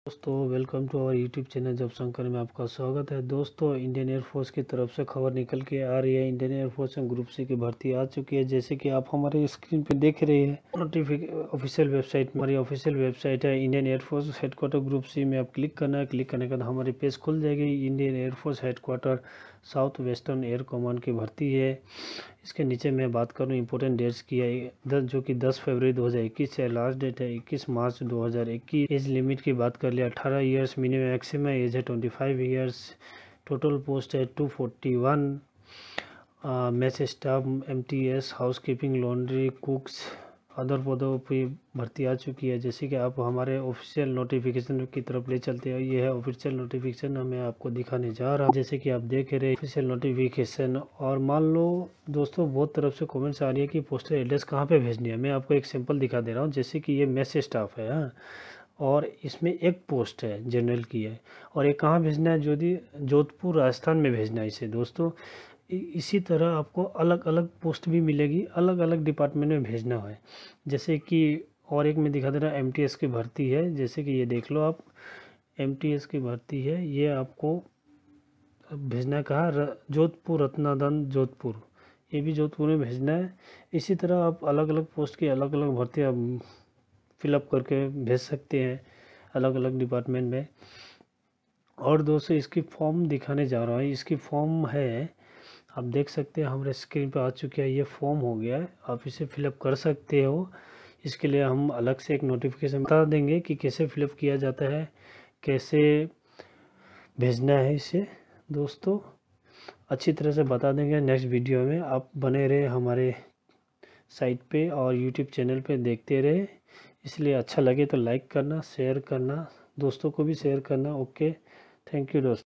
दोस्तों welcome to our YouTube channel job Shankar में आपका स्वागत है। दोस्तों इंडियन एयरफोर्स की तरफ से खबर निकल के आ रही है। इंडियन एयरफोर्स में ग्रुप सी की भर्ती आ चुकी है। जैसे कि आप हमारे स्क्रीन पे देख रहे हैं ऑफिशियल वेबसाइट, हमारी ऑफिशियल वेबसाइट है Indian air force headquarter group C में आप क्लिक करना है। क्लिक करने के बाद हमारी पेज खुल जाएगी। Indian air force headquarter south western air command की भर्ती है। इसके नीचे मैं बात करूं इंपॉर्टेंट डेट्स की है जो कि 10 फरवरी 2021 है। लास्ट डेट है 21 मार्च 2021। एज लिमिट की बात कर लिया 18 ईयर्स, मिनिमम मैक्सिमम एज है 25 ईयर्स। टोटल पोस्ट है 241। Mess staff, MTS, housekeeping, laundry, cooks, other पदों पर भर्ती आ चुकी है। जैसे कि आप हमारे ऑफिशियल नोटिफिकेशन की तरफ ले चलते हैं। ये है ऑफिशियल नोटिफिकेशन, मैं आपको दिखाने जा रहा हूँ। जैसे कि आप देख रहे हैं ऑफिशियल नोटिफिकेशन। और मान लो दोस्तों बहुत तरफ से कमेंट्स आ रही है कि पोस्टल एड्रेस कहाँ पे भेजनी है। मैं आपको एक सिंपल दिखा दे रहा हूँ। जैसे कि ये मैच स्टाफ है हाँ, और इसमें एक पोस्ट है जनरल की है। और ये कहाँ भेजना है? जोधपुर राजस्थान में भेजना है इसे दोस्तों। इसी तरह आपको अलग अलग पोस्ट भी मिलेगी, अलग अलग डिपार्टमेंट में भेजना है। जैसे कि और एक में दिखा दे रहा है MTS की भर्ती है। जैसे कि ये देख लो आप, MTS की भर्ती है। ये आपको भेजना कहा जोधपुर, रत्नादन जोधपुर, ये भी जोधपुर में भेजना है। इसी तरह आप अलग अलग पोस्ट की अलग अलग भर्ती आप फिलअप करके भेज सकते हैं अलग अलग डिपार्टमेंट में। और दोस्तों इसकी फॉर्म दिखाने जा रहा है। इसकी फॉर्म है, आप देख सकते हैं हमारे स्क्रीन पर आ चुकी है। ये फॉर्म हो गया है, आप इसे फिलअप कर सकते हो। इसके लिए हम अलग से एक नोटिफिकेशन बता देंगे कि कैसे फिलअप किया जाता है, कैसे भेजना है इसे। दोस्तों अच्छी तरह से बता देंगे नेक्स्ट वीडियो में। आप बने रहे हमारे साइट पे और यूट्यूब चैनल पे देखते रहे। इसलिए अच्छा लगे तो लाइक करना, शेयर करना, दोस्तों को भी शेयर करना। ओके, थैंक यू दोस्तों।